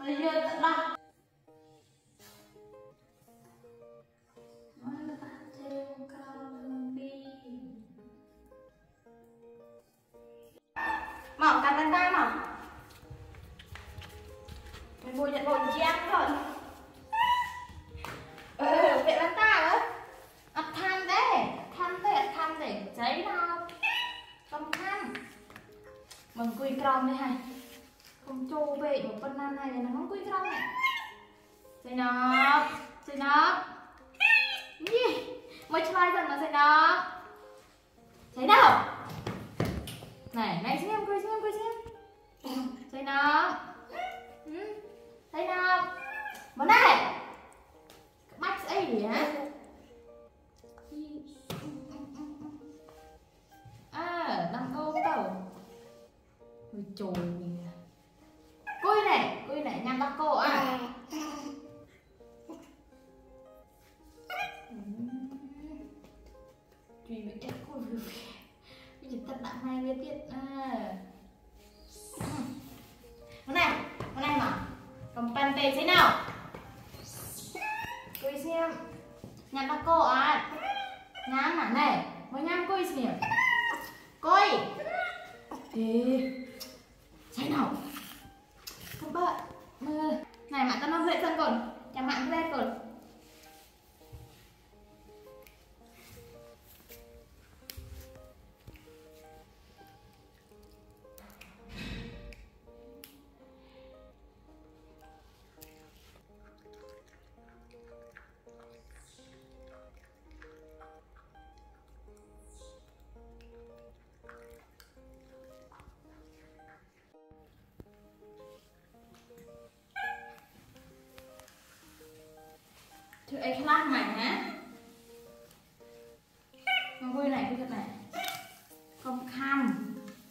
Thôi giờ tận đó. Mở cắn lên tay mà. Mình bùi nhận bồn chị ăn rồi. Viện lên tay á. Ập tham đấy. Tham để giấy nào. Không tham. Mừng quy crom đây hay. Không trô về một con nam này nó không quy crom này. Xây nộp. Gì? Mới try rằng nó xây nộp. Xây đâu? Này xem em cười xem. Xây nộp. Xây nộp. Món này. Bách ấy gì hả? À, đang ôm tao. Ôi trời. Cui này nhằm bác cô à. Truy bị ép cô vừa bây giờ thật đặng này biết tiết à. Con này mà cầm pan tê thế nào. Cui xem nhằm bác cô à. Nhám mà này mới nhám cui xem. Cui thì thế nào các bạn này mạng tao nó dậy chân còn nhà mạng lên còn thứ ấy lát mày hả? Con vui này, cái này không khăm.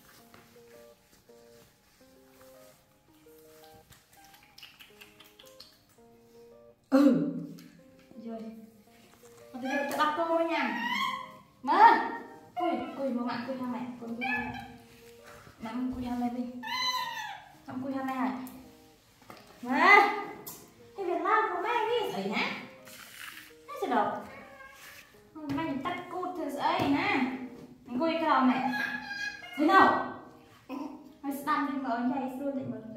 Rồi con tôi sẽ bắt cô nha. Mơ cùi mà bạn cùi thằng này. Con cùi thằng này nắm cùi thằng này đi. Nắm cùi thằng này mà cái việc làm của mày đi ấy hả? Sẽ đâu mày tắt cút thì ấy nè mình quay cái lòng này thế nào mày sẽ đâm thì mở nhảy luôn thì mở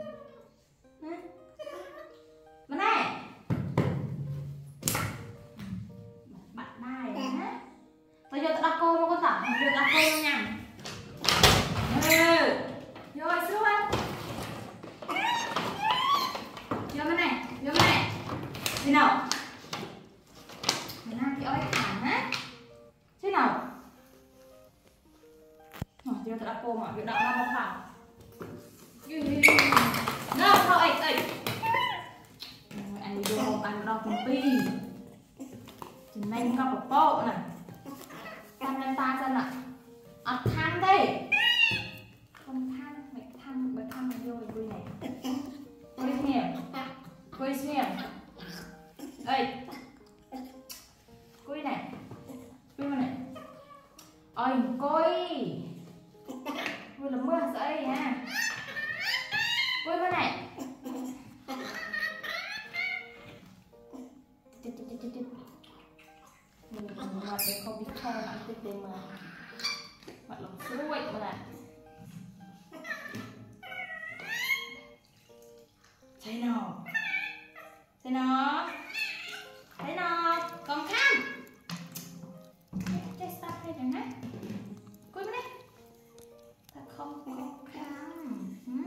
mà này bạn này hả bây giờ tao đặt cô mà con tỏ việc đặt cô nha. Rồi xuống vô bên này thế nào cái ơi thẳng á thế nào chưa đã cô mà việc đạo nó không phải nào sao ấy anh đi đâu anh đo công ty chừng nay gặp một bộ này ăn lên ta chân ạ tham đây không tham mày vô vui này quay xem ơi cui này ôi cui là mưa sợi ha cui bên này mình mặt để không biết cho bạn thích để mà mặt lòng suối mà thấy nào còn khăm cái start đây này cúi bên đây ta không khăm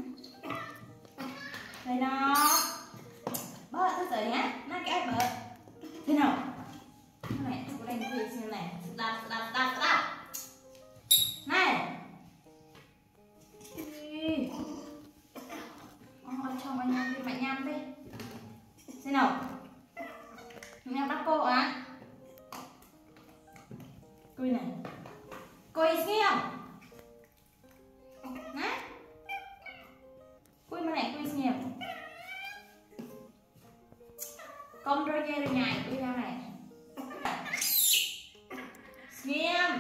thấy nó bớt thứ gì nhá nó cái bớt thế nào này tôi đang quay xem này đạp này ôi chồng anh nhâm đi mẹ nhâm đi thế nào nhâm bắt cô á cùi này cùi xem hả cùi mà này cùi xem con rơi dây rồi nhảy cùi ra này xem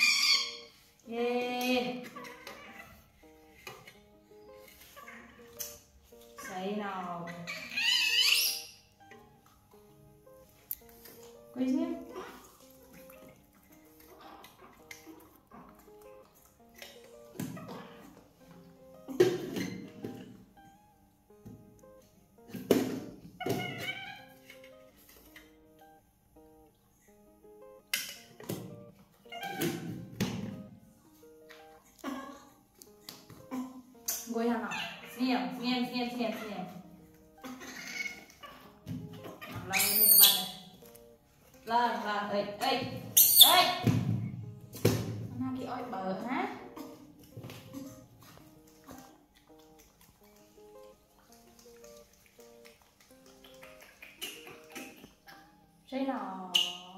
yeah thấy nào Quý nhé. Ngồi hàng nào. Xem. Lên đây các bạn này. Lên, ê. Nó đi ôi bờ hả? Đây nào.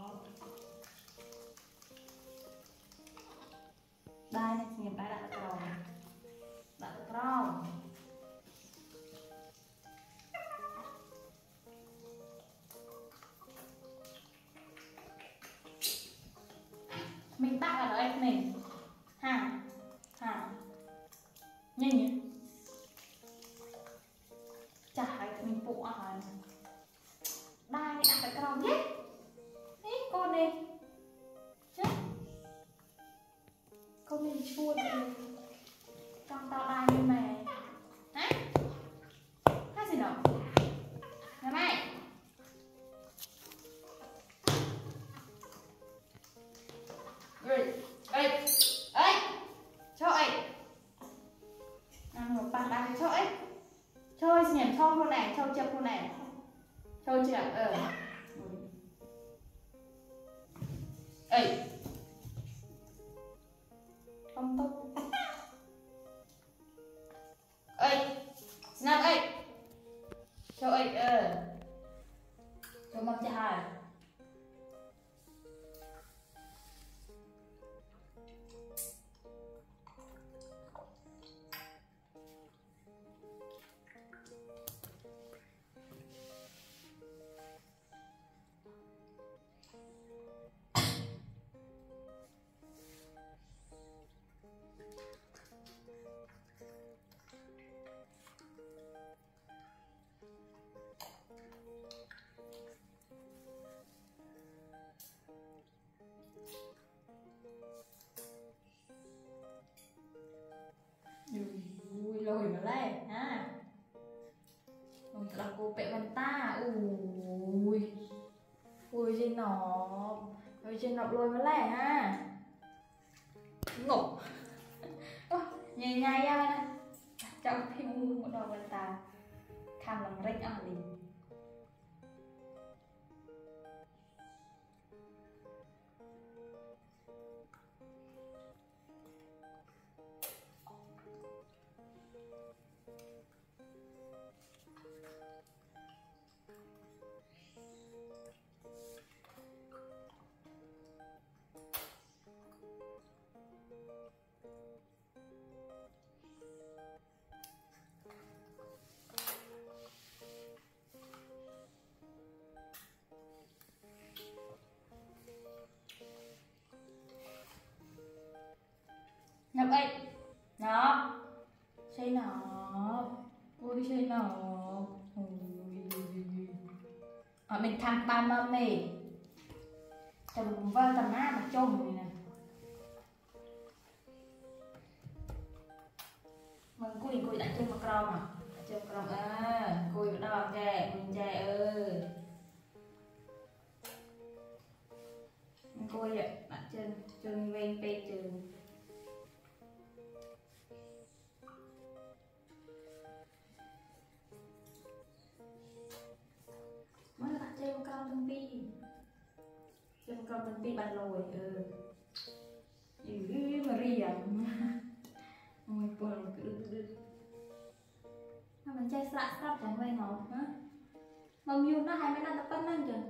Đây này, xem đây đã rồi. Đã rồi. Mình tặng ở đây mình hả nhanh nhỉ chả mình phụ à đây đặt cái cầu nhé ý con đi chứ con mình chua đi trong tao đai như mày hả hát gì đâu ngày mai ê cho ấy ăn một bàn ăn cho ấy chơi nhảy cho con này cho chập con này cho chưa ấy không tốt ấy snap ấy cho ấy cho mắm chả ui lồi mà lên ha là cô bẹ bàn ta ui trên nọc lồi mà lên ha ngủ nhảy ra trong phim một đầu bàn ta khăn làm rách ở đi nhập ấy nó xây nó ui xây nó ở mình thằng ba mâm này tầm vơ tầm á mà trông này nè mình cùi đã chơi một crom à chơi crom cùi ở đâu kè mình chè cùi vậy đặt chân ven pe trường mới là chơi một con tân pi chơi một con tân pi bàn lồi mà ri à ôi buồn mà mình chơi sạ sắp chẳng vậy nó hả mà nhiều nó 20 năm tập phân lên rồi